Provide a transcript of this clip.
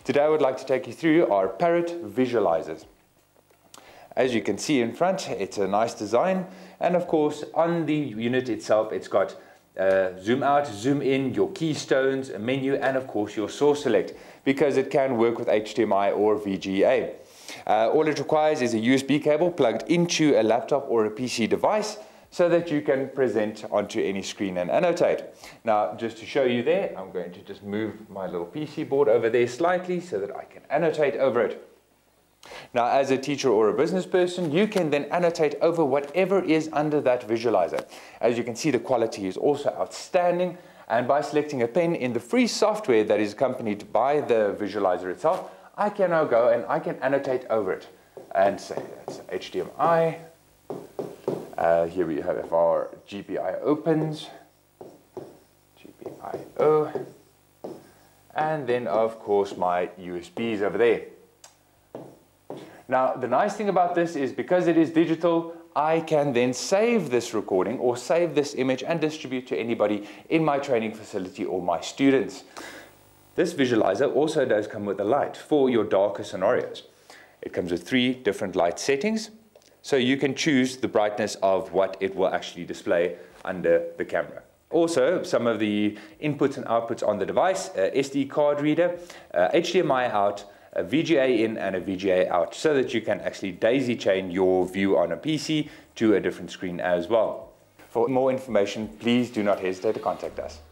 Today I would like to take you through our Parrot visualizers. As you can see in front, it's a nice design, and of course on the unit itself it's got zoom out, zoom in, your keystones, a menu, and of course your source select, because it can work with HDMI or VGA. All it requires is a USB cable plugged into a laptop or a PC device so that you can present onto any screen and annotate. Now, just to show you there, I'm going to just move my little PC board over there slightly so that I can annotate over it. Now, as a teacher or a business person, you can then annotate over whatever is under that visualizer. As you can see, the quality is also outstanding, and by selecting a pen in the free software that is accompanied by the visualizer itself, I can now go and I can annotate over it and say that's HDMI. Here we have our GPIO opens, GPIO, and then of course my USBs over there. Now the nice thing about this is because it is digital, I can then save this recording or save this image and distribute to anybody in my training facility or my students. This visualizer also does come with a light for your darker scenarios. It comes with 3 different light settings, so you can choose the brightness of what it will actually display under the camera. Also, some of the inputs and outputs on the device, SD card reader, HDMI out, a VGA in and a VGA out, so that you can actually daisy chain your view on a PC to a different screen as well. For more information, please do not hesitate to contact us.